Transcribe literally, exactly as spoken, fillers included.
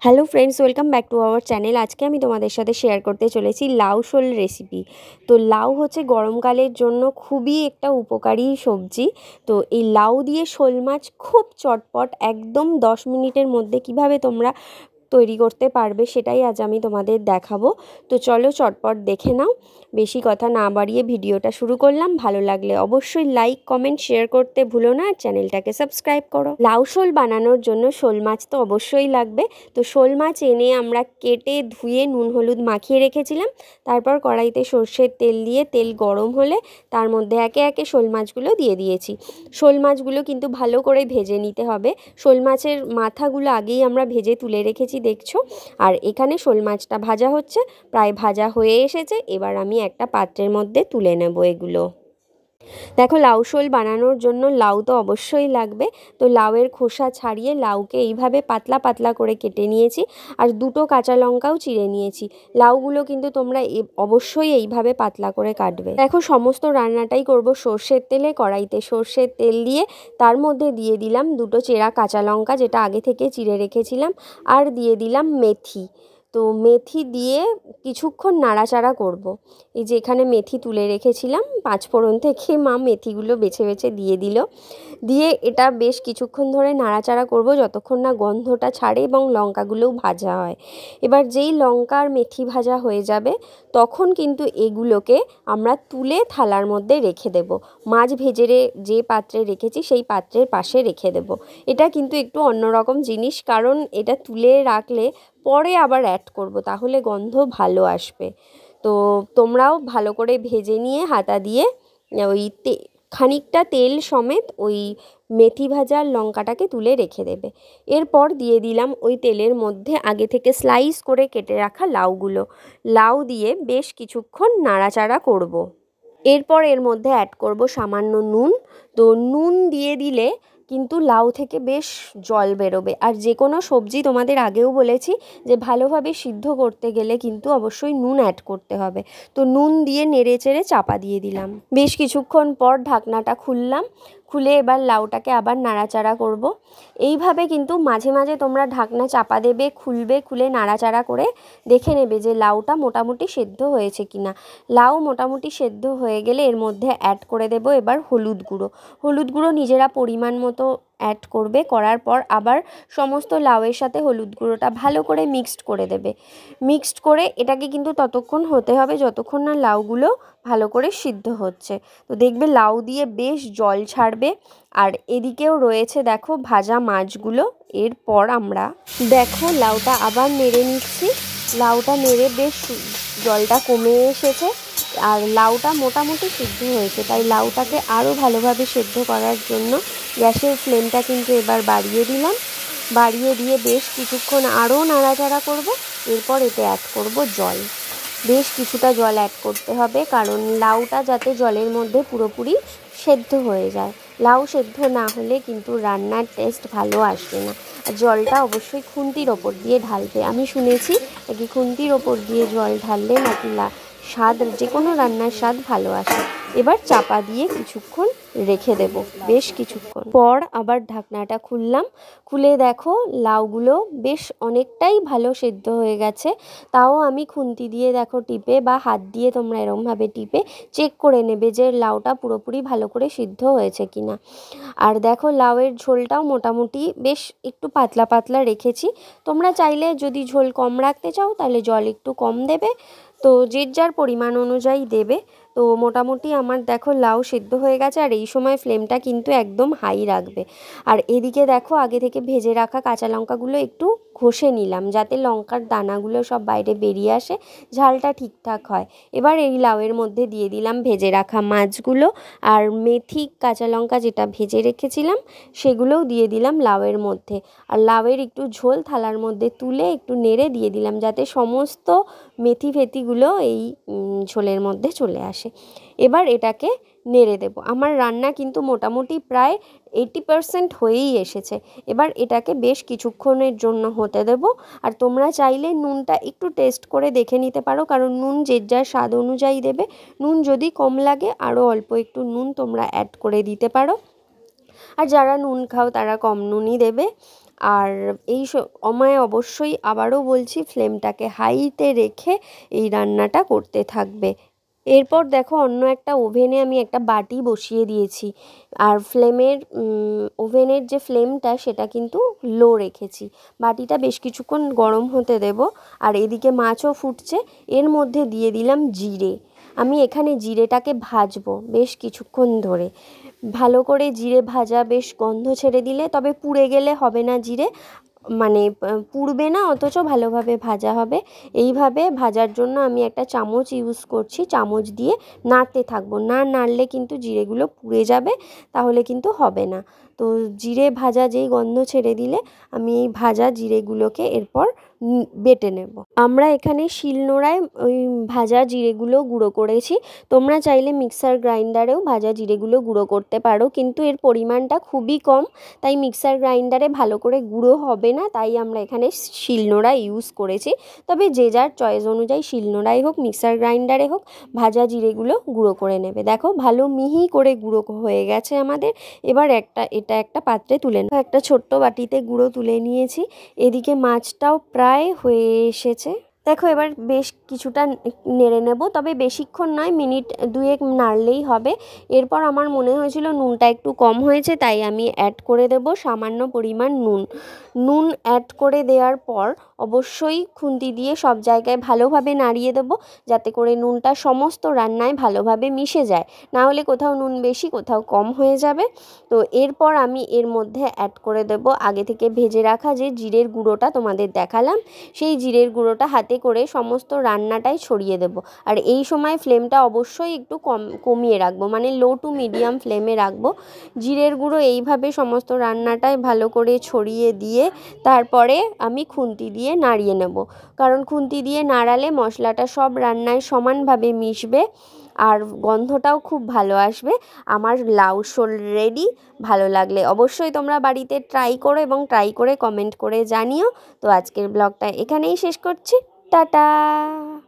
Hello friends, welcome back to our channel. আজকে আমি তোমাদের সাথে শেয়ার করতে চলেছি লাউ শোল রেসিপি। তো লাউ হচ্ছে গরমকালের জন্য খুবই একটা উপকারী সবজি। তো এই লাউ দিয়ে শোল মাছ খুব চটপট একদম দশ মিনিটের মধ্যে কিভাবে তোমরা তৈরি করতে পারবে সেটাই আজ আমি তোমাদের দেখাবো। তো চলো চটপট দেখে নাও। বেশি কথা না বাড়িয়ে ভিডিওটা শুরু করলাম। ভালো লাগলে অবশ্যই লাইক কমেন্ট শেয়ার করতে ভুলো না, আর চ্যানেলটাকে সাবস্ক্রাইব করো। লাউ শোল বানানোর জন্য শোল মাছ তো অবশ্যই লাগবে। তো শোল মাছ এনে আমরা কেটে ধুয়ে নুন হলুদ মাখিয়ে রেখেছিলাম। তারপর কড়াইতে সর্ষের তেল দিয়ে তেল গরম হলে তার মধ্যে একে একে শোল মাছগুলো দিয়ে দিয়েছি। শোল মাছগুলো কিন্তু ভালো করে ভেজে নিতে হবে। শোল মাছের মাথাগুলো আগেই আমরা ভেজে তুলে রেখেছি দেখছো। আর এখানে শোল মাছটা ভাজা হচ্ছে, প্রায় ভাজা হয়ে এসেছে। এবার আমি একটা পাত্রের মধ্যে তুলে নেব এগুলো। দেখো, লাউ শোল বানানোর জন্য লাউ তো অবশ্যই লাগবে। তো লাউয়ের খোসা ছাড়িয়ে লাউকে এইভাবে পাতলা পাতলা করে কেটে নিয়েছি, আর দুটো কাঁচা লঙ্কাও চিড়ে নিয়েছি। লাউগুলো কিন্তু তোমরা অবশ্যই এইভাবে পাতলা করে কাটবে। দেখো, সমস্ত রান্নাটাই করব সর্ষের তেলে। কড়াইতে সর্ষের তেল দিয়ে তার মধ্যে দিয়ে দিলাম দুটো চেরা কাঁচা লঙ্কা, যেটা আগে থেকে চিড়ে রেখেছিলাম, আর দিয়ে দিলাম মেথি। তো মেথি দিয়ে কিছুক্ষণ নাড়াচাড়া করব। এই যে এখানে মেথি তুলে রেখেছিলাম, পাঁচফোড়ন থেকে মা মেথিগুলো বেছে বেছে দিয়ে দিল। দিয়ে এটা বেশ কিছুক্ষণ ধরে নাড়াচাড়া করব যতক্ষণ না গন্ধটা ছাড়ে এবং লঙ্কাগুলোও ভাজা হয়। এবার যেই লঙ্কা আর মেথি ভাজা হয়ে যাবে তখন কিন্তু এগুলোকে আমরা তুলে থালার মধ্যে রেখে দেব। মাছ ভেজে যে পাত্রে রেখেছি সেই পাত্রের পাশে রেখে দেব। এটা কিন্তু একটু অন্যরকম জিনিস, কারণ এটা তুলে রাখলে পরে আবার অ্যাড করব, তাহলে গন্ধ ভালো আসবে। তো তোমরাও ভালো করে ভেজে নিয়ে হাতা দিয়ে ওই তে খানিকটা তেল সমেত ওই মেথি ভাজা লঙ্কাটাকে তুলে রেখে দেবে। এরপর দিয়ে দিলাম ওই তেলের মধ্যে আগে থেকে স্লাইস করে কেটে রাখা লাউগুলো। লাউ দিয়ে বেশ কিছুক্ষণ নাড়াচাড়া করব। এরপর এর মধ্যে অ্যাড করব সামান্য নুন। তো নুন দিয়ে দিলে কিন্তু লাউ থেকে বেশ জল বেরোবে। আর যে কোনো সবজি তোমাদের আগেও বলেছি যে ভালোভাবে সিদ্ধ করতে গেলে কিন্তু অবশ্যই নুন অ্যাড করতে হবে। তো নুন দিয়ে নেড়ে চেড়ে চাপা দিয়ে দিলাম। বেশ কিছুক্ষণ পর ঢাকনাটা খুললাম। খুলে এবার লাউটাকে আবার নাড়াচাড়া করব। এইভাবে কিন্তু মাঝে মাঝে তোমরা ঢাকনা চাপা দেবে, খুলবে, খুলে নাড়াচাড়া করে দেখে নেবে যে লাউটা মোটামুটি সেদ্ধ হয়েছে কিনা। লাউ মোটামুটি সেদ্ধ হয়ে গেলে এর মধ্যে অ্যাড করে দেব এবার হলুদ গুঁড়ো। হলুদ গুঁড়ো নিজেরা পরিমাণ মতো অ্যাড করবে। করার পর আবার সমস্ত লাউয়ের সাথে হলুদ গুঁড়োটা ভালো করে মিক্সড করে দেবে। মিক্সড করে এটাকে কিন্তু ততক্ষণ হতে হবে যতক্ষণ না লাউগুলো ভালো করে সিদ্ধ হচ্ছে। তো দেখবে লাউ দিয়ে বেশ জল ছাড়বে। আর এদিকেও রয়েছে দেখো ভাজা মাছগুলো। এরপর আমরা দেখো লাউটা আবার নেড়ে নিচ্ছি। লাউটা নেড়ে বেশ জলটা কমে এসেছে, আর লাউটা মোটামুটি সিদ্ধ হয়েছে। তাই লাউটাকে আরও ভালোভাবে সিদ্ধ করার জন্য গ্যাসের ফ্লেমটা কিন্তু এবার বাড়িয়ে দিলাম। বাড়িয়ে দিয়ে বেশ কিছুক্ষণ আরও নাড়াচাড়া করব। এরপর এতে অ্যাড করব জল। বেশ কিছুটা জল অ্যাড করতে হবে, কারণ লাউটা যাতে জলের মধ্যে পুরোপুরি সেদ্ধ হয়ে যায়। লাউ সেদ্ধ না হলে কিন্তু রান্নার টেস্ট ভালো আসবে না। আর জলটা অবশ্যই খুন্তির ওপর দিয়ে ঢালবে। আমি শুনেছি নাকি খুন্তির ওপর দিয়ে জল ঢাললে নাকি লা স্বাদ যে কোনো রান্নার স্বাদ ভালো আসে। এবার চাপা দিয়ে কিছুক্ষণ রেখে দেব। বেশ কিছুক্ষণ পর আবার ঢাকনাটা খুললাম। খুলে দেখো লাউগুলো বেশ অনেকটাই ভালো সেদ্ধ হয়ে গেছে। তাও আমি খুন্তি দিয়ে দেখো টিপে বা হাত দিয়ে তোমরা এরমভাবে টিপে চেক করে নেবে যে লাউটা পুরোপুরি ভালো করে সিদ্ধ হয়েছে কিনা। আর দেখো লাউয়ের ঝোলটাও মোটামুটি বেশ একটু পাতলা পাতলা রেখেছি। তোমরা চাইলে যদি ঝোল কম রাখতে চাও তাহলে জল একটু কম দেবে। তো যে যার পরিমাণ অনুযায়ী দেবে। তো মোটামুটি আমার দেখো লাউ সিদ্ধ হয়ে গেছে। আর এই সময় ফ্লেমটা কিন্তু একদম হাই রাখবে। আর এদিকে দেখো আগে থেকে ভেজে রাখা কাঁচা লঙ্কাগুলো একটু ঘষে নিলাম, যাতে লঙ্কার দানাগুলো সব বাইরে বেরিয়ে আসে, ঝালটা ঠিকঠাক হয়। এবার এই লাউয়ের মধ্যে দিয়ে দিলাম ভেজে রাখা মাছগুলো, আর মেথি কাঁচা লঙ্কা যেটা ভেজে রেখেছিলাম সেগুলোও দিয়ে দিলাম লাউয়ের মধ্যে। আর লাউয়ের একটু ঝোল থালার মধ্যে তুলে একটু নেড়ে দিয়ে দিলাম, যাতে সমস্ত মেথি ফেতিগুলো এই ঝোলের মধ্যে চলে আসে। এবার এটাকে নেড়ে দেব। আমার রান্না কিন্তু মোটামুটি প্রায় এইটি পারসেন্ট হয়েই এসেছে। এবার এটাকে বেশ কিছুক্ষণের জন্য হতে দেব। আর তোমরা চাইলে নুনটা একটু টেস্ট করে দেখে নিতে পারো, কারণ নুন যে যার স্বাদ অনুযায়ী দেবে। নুন যদি কম লাগে আরও অল্প একটু নুন তোমরা অ্যাড করে দিতে পারো। আর যারা নুন খাও তারা কম নুনই দেবে। আর এই সময় অবশ্যই আবারও বলছি ফ্লেমটাকে হাইতে রেখে এই রান্নাটা করতে থাকবে। এরপর দেখো অন্য একটা ওভেনে আমি একটা বাটি বসিয়ে দিয়েছি, আর ফ্লেমের ওভেনের যে ফ্লেমটা সেটা কিন্তু লো রেখেছি। বাটিটা বেশ কিছুক্ষণ গরম হতে দেব। আর এদিকে মাছও ফুটছে, এর মধ্যে দিয়ে দিলাম জিরে। আমি এখানে জিরেটাকে ভাজবো বেশ কিছুক্ষণ ধরে। ভালো করে জিরে ভাজা বেশ গন্ধ ছেড়ে দিলে, তবে পুড়ে গেলে হবে না জিরে, মানে পুড়বে না অথচ ভালোভাবে ভাজা হবে। এইভাবে ভাজার জন্য আমি একটা চামচ ইউজ করছি, চামচ দিয়ে নাড়তে থাকবো, না নাড়লে কিন্তু জিরেগুলো পুড়ে যাবে, তাহলে কিন্তু হবে না। তো জিরে ভাজা যেই গন্ধ ছেড়ে দিলে আমি এই ভাজা জিরেগুলোকে এরপর বেটে নেব। আমরা এখানে শিলনোড়ায় ওই ভাজা জিরেগুলো গুঁড়ো করেছি, তোমরা চাইলে মিক্সার গ্রাইন্ডারেও ভাজা জিরেগুলো গুঁড়ো করতে পারো, কিন্তু এর পরিমাণটা খুবই কম, তাই মিক্সার গ্রাইন্ডারে ভালো করে গুঁড়ো হবে না, তাই আমরা এখানে শিলনোড়া ইউজ করেছি। তবে যে যার চয়েস অনুযায়ী শিলনোড়াই হোক মিক্সার গ্রাইন্ডারে হোক ভাজা জিরেগুলো গুঁড়ো করে নেবে। দেখো ভালো মিহি করে গুঁড়ো হয়ে গেছে আমাদের। এবার একটা এটা একটা পাত্রে তুলে নেব। একটা ছোট্ট বাটিতে গুঁড়ো তুলে নিয়েছি। এদিকে মাছটাও প্রায় হয়ে এসেছে। দেখো এবার বেশ কিছুটা নেড়ে নেব, তবে বেশিক্ষণ নয়, মিনিট দুয়েক নাড়লেই হবে। এরপর আমার মনে হয়েছিল নুনটা একটু কম হয়েছে, তাই আমি অ্যাড করে দেব সামান্য পরিমাণ নুন। নুন অ্যাড করে দেওয়ার পর অবশ্যই খুন্তি দিয়ে সব জায়গায় ভালোভাবে নাড়িয়ে দেব, যাতে করে নুনটা সমস্ত রান্নায় ভালোভাবে মিশে যায়, না হলে কোথাও নুন বেশি কোথাও কম হয়ে যাবে। তো এরপর আমি এর মধ্যে অ্যাড করে দেব আগে থেকে ভেজে রাখা যে জিরের গুঁড়োটা তোমাদের দেখালাম, সেই জিরের গুঁড়োটা হাতে করে সমস্ত রান্নাটাই ছড়িয়ে দেব। আর এই সময় ফ্লেমটা অবশ্যই একটু কম কমিয়ে রাখবো, মানে লো টু মিডিয়াম ফ্লেমে রাখবো। জিরের গুঁড়ো এইভাবে সমস্ত রান্নাটায় ভালো করে ছড়িয়ে দিয়ে তারপরে আমি খুন্তি দিয়ে নাড়িয়ে নেব, কারণ খুন্তি দিয়ে নাড়ালে মশলাটা সব রান্নায় সমানভাবে মিশবে আর গন্ধটাও খুব ভালো আসবে। আমার লাউ শোল রেডি। ভালো লাগলে অবশ্যই তোমরা বাড়িতে ট্রাই করো এবং ট্রাই করে কমেন্ট করে জানিও। তো আজকের ব্লগটা এখানেই শেষ করছি, টাটা।